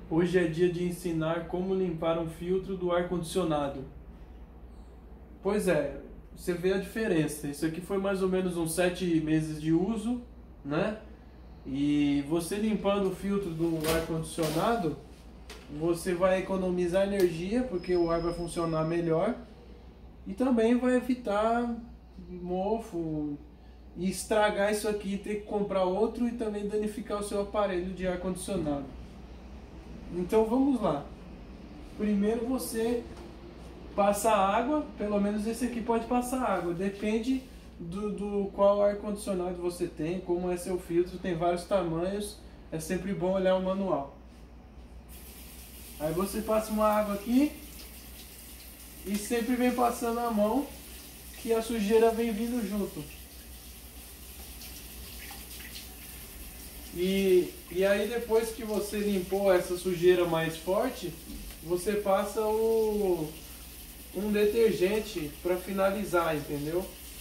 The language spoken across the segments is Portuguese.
Hoje é dia de ensinar como limpar um filtro do ar-condicionado. Pois é, você vê a diferença. Isso aqui foi mais ou menos uns 7 meses de uso, né? E você limpando o filtro do ar-condicionado, você vai economizar energia, porque o ar vai funcionar melhor. E também vai evitar mofo e estragar isso aqui, ter que comprar outro e também danificar o seu aparelho de ar-condicionado. Então vamos lá. Primeiro você passa água, pelo menos esse aqui pode passar água, depende do qual ar-condicionado você tem, como é seu filtro, tem vários tamanhos, é sempre bom olhar o manual. Aí você passa uma água aqui e sempre vem passando a mão, que a sujeira vem vindo junto. E aí depois que você limpou essa sujeira mais forte, você passa um detergente para finalizar, entendeu?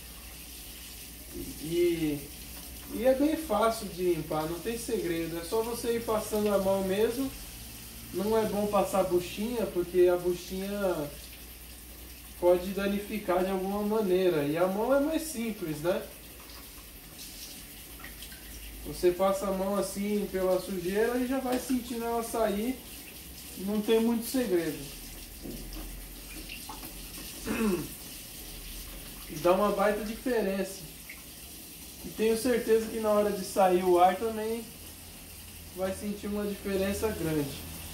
E é bem fácil de limpar, não tem segredo, é só você ir passando a mão mesmo. Não é bom passar buchinha, porque a buchinha pode danificar de alguma maneira, e a mão é mais simples, né? Você passa a mão assim pela sujeira e já vai sentindo ela sair. Não tem muito segredo. E dá uma baita diferença. E tenho certeza que na hora de sair o ar também vai sentir uma diferença grande.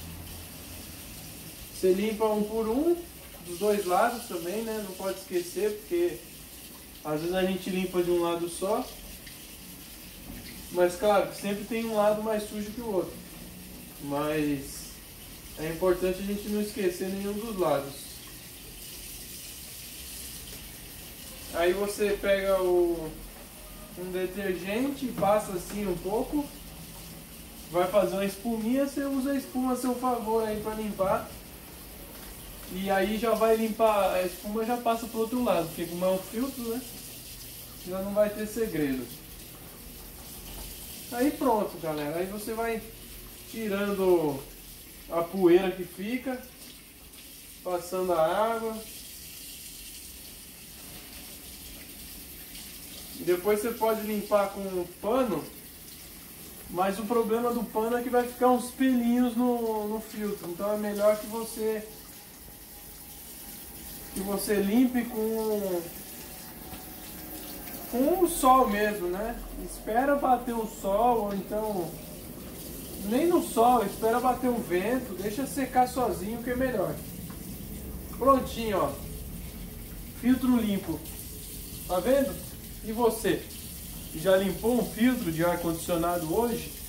Você limpa um por um, dos dois lados também, né? Não pode esquecer, porque às vezes a gente limpa de um lado só. Mas claro, sempre tem um lado mais sujo que o outro. Mas é importante a gente não esquecer nenhum dos lados. Aí você pega um detergente, passa assim um pouco. Vai fazer uma espuminha, você usa a espuma a seu favor aí para limpar. E aí já vai limpar, a espuma já passa pro outro lado, porque como é um filtro, né? Já não vai ter segredo. Aí pronto, galera. Aí você vai tirando a poeira que fica, passando a água. E depois você pode limpar com um pano, mas o problema do pano é que vai ficar uns pelinhos no filtro. Então é melhor que você limpe com o sol mesmo, né? Espera bater o sol, ou então nem no sol, espera bater o vento, deixa secar sozinho que é melhor. Prontinho, ó. Filtro limpo. Tá vendo? E você? Já limpou um filtro de ar-condicionado hoje?